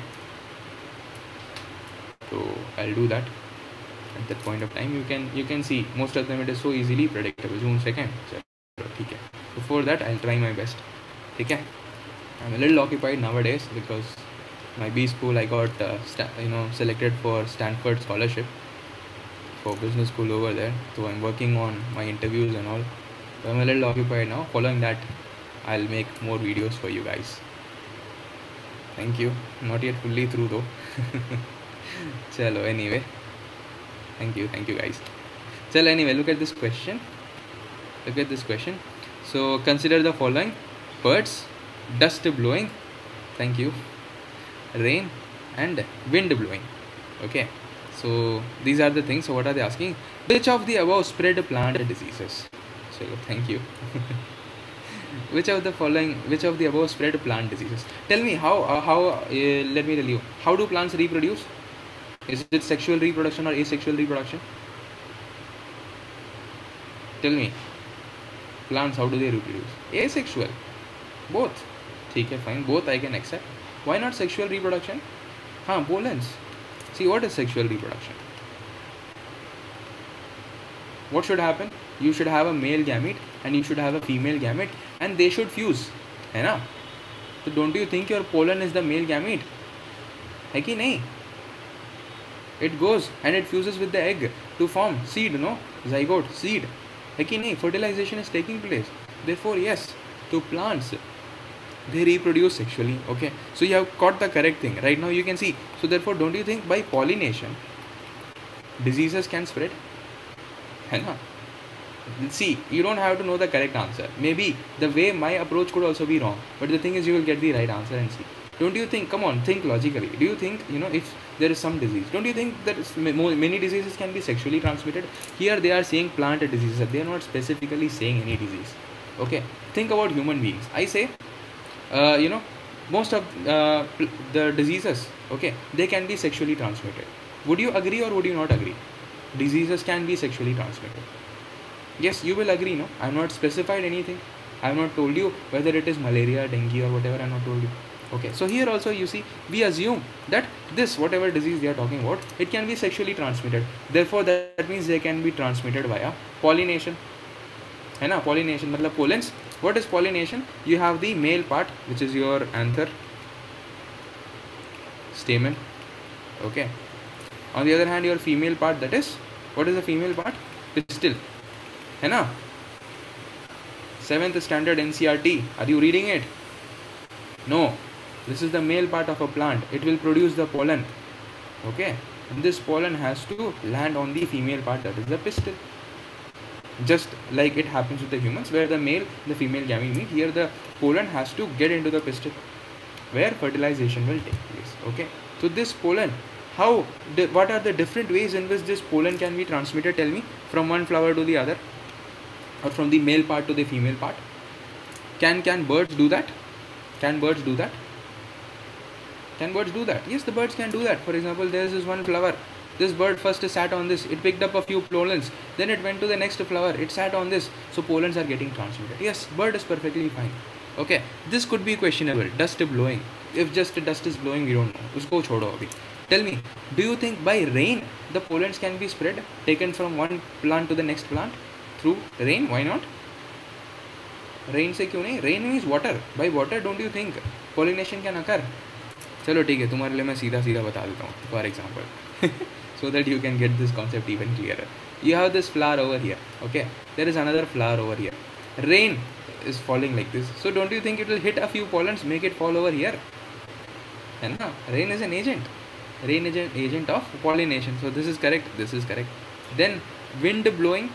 so I'll do that at that point of time. You can you can see most of them it is so easily predictable. June second. Okay, before that I'll try my best. Okay, I'm a little occupied nowadays because my B school I got uh, you know selected for Stanford scholarship for business school over there. So I'm working on my interviews and all. So I'm a little occupied now. Following that, I'll make more videos for you guys. Thank you. Not yet fully through though. Chalo, anyway. Thank you. Thank you guys. Chalo, anyway, look at this question. Look at this question. So consider the following: birds, dust blowing, thank you, rain and wind blowing. Okay, so these are the things. So what are they asking? Which of the above spread plant diseases? So thank you. Which of the following, which of the above spread plant diseases? Tell me how, uh, how, uh, let me tell you, how do plants reproduce? Is it sexual reproduction or asexual reproduction? Tell me. Plants, how do they reproduce? Asexual. Both. Okay, fine. Both I can accept. Why not sexual reproduction? Huh, pollens. See, what is sexual reproduction? What should happen? You should have a male gamete and you should have a female gamete and they should fuse. है ना? So don't you think your pollen is the male gamete? है कि नहीं? It goes and it fuses with the egg to form seed, no? Zygote, seed. है कि नहीं? Fertilization is taking place. Therefore, yes, to plants, they reproduce sexually. Okay, so you have got the correct thing. Right now you can see. So therefore, don't you think by pollination, diseases can spread? है ना? See, you don't have to know the correct answer. Maybe the way my approach could also be wrong. But the thing is, you will get the right answer and see. Don't you think, come on, think logically. Do you think, you know, if there is some disease, don't you think that many diseases can be sexually transmitted? Here they are saying plant diseases. They are not specifically saying any disease. Okay, think about human beings. I say, uh, you know, most of uh, the diseases, okay, they can be sexually transmitted. Would you agree or would you not agree? Diseases can be sexually transmitted. Yes, you will agree, no? I have not specified anything. I have not told you whether it is malaria, dengue or whatever. I have not told you. Okay, so here also you see, we assume that this, whatever disease they are talking about, it can be sexually transmitted. Therefore, that, that means they can be transmitted via pollination. है ना? Pollination मतलब pollens. What is pollination? You have the male part, which is your anther, stamen. Okay. On the other hand, your female part, that is, what is the female part? Pistil. है ना? Seventh standard N C R T. Are you reading it? No. This is the male part of a plant. It will produce the pollen. Okay. And this pollen has to land on the female part, that is the pistil. Just like it happens with the humans, where the male and the female gamete meet, here the pollen has to get into the pistil, where fertilization will take place. Okay. So this pollen, how, what are the different ways in which this pollen can be transmitted? Tell me, from one flower to the other, or from the male part to the female part. Can can birds do that? Can birds do that? Can birds do that? Yes, the birds can do that. For example, there is this one flower. This bird first sat on this. It picked up a few pollens. Then it went to the next flower. It sat on this. So pollens are getting transmitted. Yes, bird is perfectly fine. Okay. This could be questionable. Dust blowing. If just dust is blowing, we don't know. Usko chodo abhi. Tell me, do you think by rain the pollens can be spread, taken from one plant to the next plant? Through rain? Why not? Rain से क्यों नहीं? Rain means water. By water, don't you think pollination can occur? चलो ठीक है, तुम्हारे लिए मैं सीधा सीधा बता देता हूँ. For example, so that you can get this concept even clearer. You have this flower over here. Okay, there is another flower over here. Rain is falling like this. So don't you think it will hit a few pollens, make it fall over here? है ना? Rain is an agent. Rain is an agent of pollination. So this is correct. This is correct. Then wind blowing.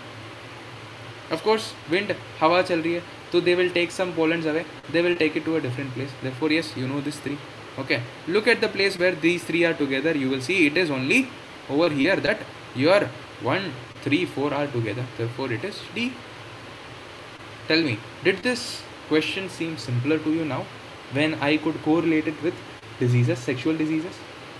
Of course, wind, हवा चल रही है, so they will take some pollens away. They will take it to a different place. Therefore, yes, you know these three. Okay. Look at the place where these three are together. You will see it is only over here that your one, three, four are together. Therefore, it is D. Tell me, did this question seem simpler to you now when I could correlate it with diseases, sexual diseases?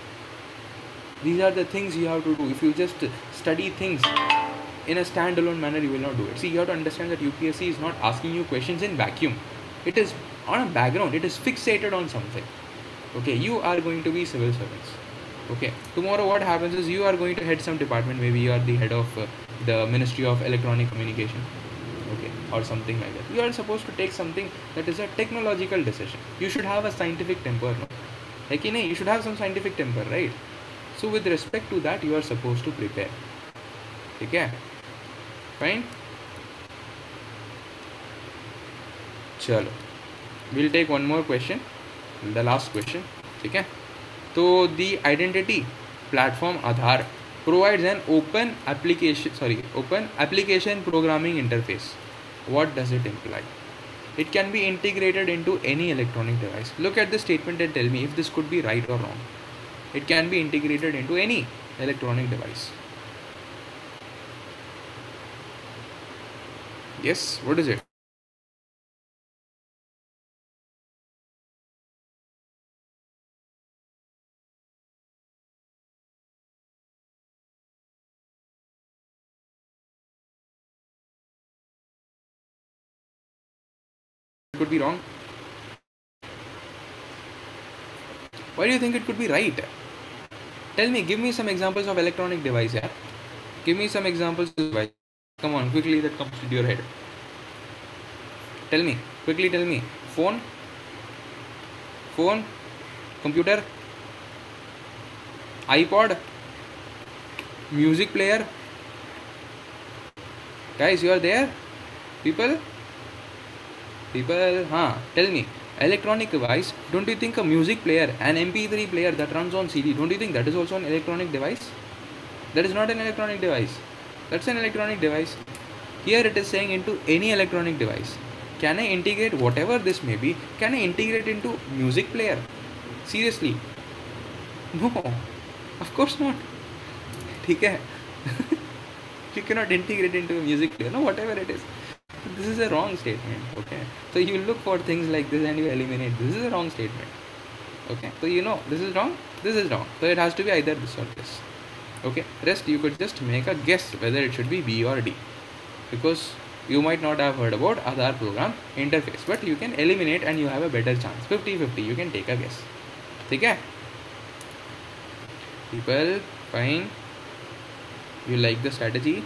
These are the things you have to do. If you just study things in a standalone manner, you will not do it. See, you have to understand that U P S C is not asking you questions in vacuum. It is on a background. It is fixated on something. Okay, you are going to be civil servants. Okay, tomorrow what happens is you are going to head some department. Maybe you are the head of uh, the Ministry of Electronic Communication. Okay, or something like that. You are supposed to take something that is a technological decision. You should have a scientific temper, no? Like, you should have some scientific temper, right? So with respect to that, you are supposed to prepare. Okay, fine. Chalo, we'll take one more question, the last question. Okay, so the identity platform Aadhaar provides an open application sorry open application programming interface. What does it imply? It can be integrated into any electronic device. Look at the statement and tell me if this could be right or wrong. It can be integrated into any electronic device. Yes, what is it? It could be wrong. Why do you think it could be right? Tell me, give me some examples of electronic device. Yeah? Give me some examples of device. Come on, quickly, that comes to your head. Tell me, quickly tell me. Phone? Phone? Computer? iPod? Music player? Guys, you are there? People? People? Huh, tell me. Electronic device, don't you think a music player, an M P three player that runs on C D, don't you think that is also an electronic device? That is not an electronic device. That's an electronic device. Here it is saying into any electronic device. Can I integrate whatever this may be? Can I integrate into music player? Seriously? No. Of course not. Okay? You cannot integrate into a music player. No, whatever it is. This is a wrong statement. Okay? So you look for things like this and you eliminate. This is a wrong statement. Okay? So you know this is wrong. This is wrong. So it has to be either this or this. Okay, rest you could just make a guess whether it should be B or D, because you might not have heard about Aadhaar program interface, but you can eliminate and you have a better chance. fifty fifty, you can take a guess. Okay? People, fine. You like the strategy?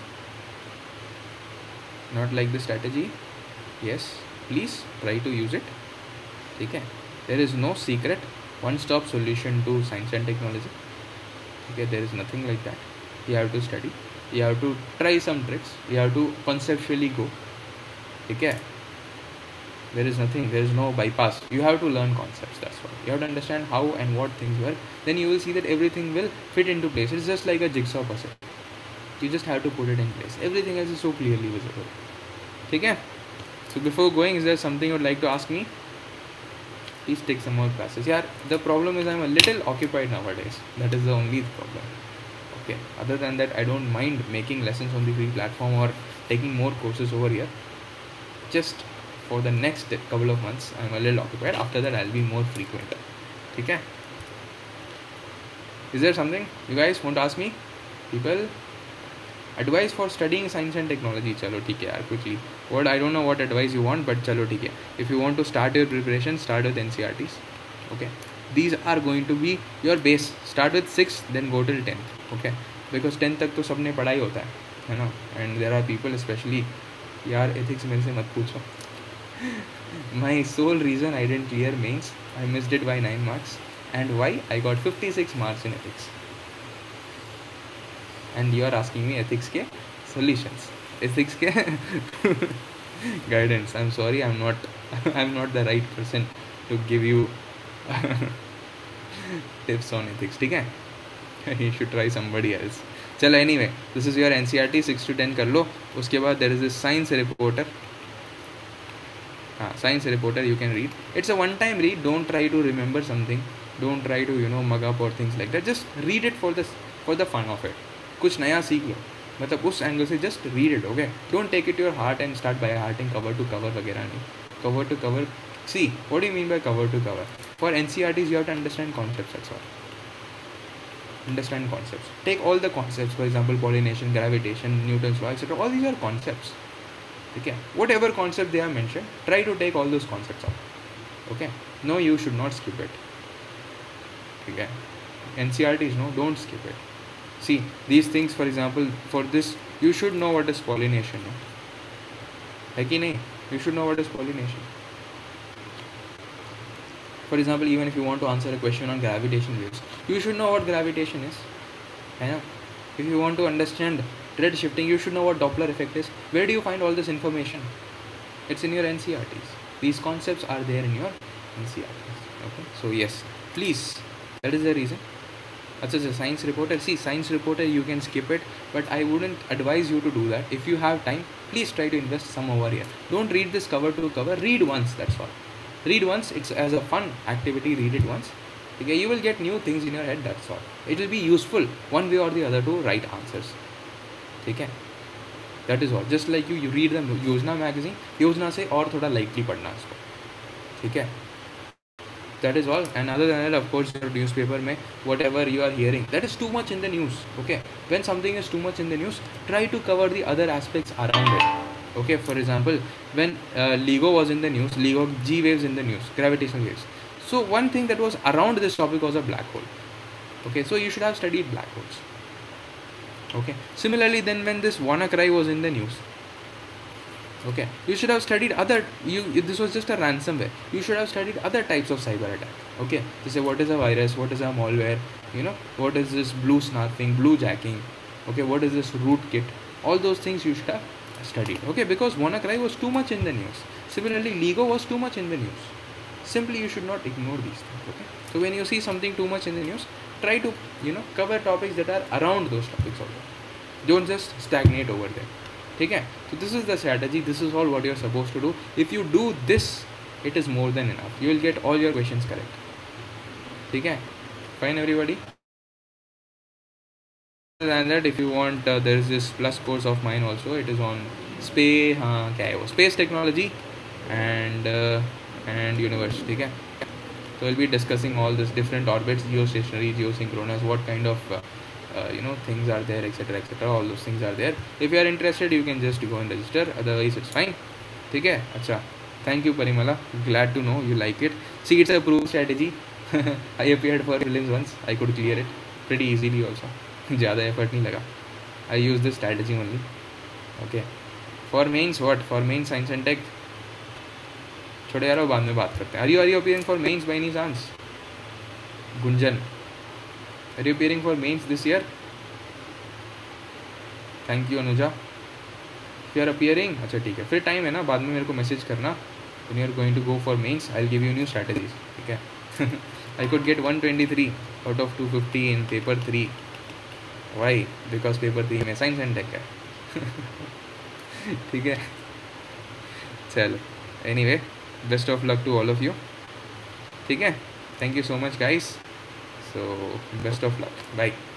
Not like the strategy? Yes, please try to use it. Okay? There is no secret one stop solution to science and technology. Okay, there is nothing like that. You have to study, you have to try some tricks, you have to conceptually go. Okay, there is nothing, there is no bypass. You have to learn concepts, that's what you have to understand how and what things work. Then you will see that everything will fit into place. It's just like a jigsaw puzzle. You just have to put it in place. Everything else is so clearly visible. Okay, so before going, is there something you would like to ask me? Please take some more classes. Yeah, the problem is I'm a little occupied nowadays. That is the only problem. Okay, other than that, I don't mind making lessons on the free platform or taking more courses over here. Just for the next couple of months, I'm a little occupied. After that, I'll be more frequent. Okay, is there something you guys want to ask me? People, advice for studying science and technology. Chalo theek hai yaar, quickly. What, I don't know what advice you want, but chalo theek hai. If you want to start your preparation, start with N C R Ts. Okay, these are going to be your base. Start with sixth, then go till tenth. Okay, because tenth तक तो सबने पढ़ाई होता है, है ना? And there are people, especially, यार ethics मेरे से मत पूछो. My sole reason I didn't clear mains, I missed it by nine marks, and why? I got fifty-six marks in ethics. And you are asking me ethics के solutions, ethics के guidance. I'm sorry, I'm not I'm not the right person to give you tips on ethics. ठीक है? You should try somebody else. चलो, anyway, this is your N C R T six to ten कर लो. उसके बाद there is this science reporter. हाँ, science reporter you can read. It's a one time read. Don't try to remember something. Don't try to, you know, mug up or things like that. Just read it for the for the fun of it. कुछ नया सीख लो, मतलब उस angle से just read it. Okay, don't take it to your heart and start by hearting cover to cover वगैरह नहीं. Cover to cover. See, what do you mean by cover to cover? For N C R Ts you have to understand concepts, that's all. Understand concepts. Take all the concepts, for example, pollination, gravitation, Newton's law, et cetera. All these are concepts. Okay, whatever concept they are mentioned, try to take all those concepts out. Okay, no, you should not skip it. Okay, N C R Ts, no, don't skip it. See, these things, for example, for this, you should know what is pollination. No? है कि नहीं? You should know what is pollination. For example, even if you want to answer a question on gravitation waves, you should know what gravitation is. है ना? If you want to understand red shifting, you should know what Doppler effect is. Where do you find all this information? It's in your N C R Ts. These concepts are there in your N C R Ts. Okay, so yes, please, that is the reason. Achha, a science reporter. See, science reporter, you can skip it, but I wouldn't advise you to do that. If you have time, please try to invest some over here. Don't read this cover to cover. Read once, that's all. Read once. It's as a fun activity. Read it once. Okay, you will get new things in your head, that's all. It will be useful one way or the other to write answers. Okay, that is all. Just like you, you read the Yojana magazine. Yojana से और थोड़ा lightly पढ़ना इसको. ठीक है? That is all. And other than that, of course, your newspaper में whatever you are hearing, that is too much in the news. Okay, when something is too much in the news, try to cover the other aspects around it. Okay, for example, when uh, LIGO was in the news, LIGO G waves in the news, gravitational waves. So one thing that was around this topic was a black hole. Okay, so you should have studied black holes. Okay, similarly, then when this WannaCry was in the news, okay, you should have studied other, you, this was just a ransomware. You should have studied other types of cyber attack. Okay, to say what is a virus, what is a malware, you know, what is this blue snarfing, blue jacking, okay, what is this rootkit, all those things you should have studied. Okay, because WannaCry was too much in the news. Similarly, LIGO was too much in the news. Simply you should not ignore these things. Okay, so when you see something too much in the news, try to, you know, cover topics that are around those topics also. Don't just stagnate over there. Okay, so this is the strategy. This is all what you're supposed to do. If you do this, it is more than enough. You will get all your questions correct. Okay, fine everybody. Other than that, if you want, uh, there is this plus course of mine also. It is on space, uh, क्या है वो? Space technology and uh, and universe. Okay, so we'll be discussing all this different orbits, geostationary, geosynchronous, what kind of uh, uh, you know things are there, etc, etc. All those things are there. If you are interested, you can just go and register. Otherwise, it's fine. Okay, acha. Thank you, Parimala. Glad to know you like it. See, it's a proven strategy. I appeared for prelims once. I could clear it pretty easily also. ज़्यादा effort नहीं लगा. I use this strategy only. Okay. For mains, what? For mains, science and tech. छोड़े यारो, बाद में बात करते हैं. Are you are you appearing for mains by any chance? Gunjan, are you appearing for mains this year? Thank you Anuja. If you are appearing, अच्छा ठीक है, फिर टाइम है ना, बाद में मेरे को मैसेज करना when you are going to go for mains, I will give you new strategies, ठीक है। I could get one twenty three out of two fifty in paper three, why? Because paper three में science and tech है। ठीक है, चलो, anyway best of luck to all of you, ठीक है। Thank you so much guys, so best of luck, bye.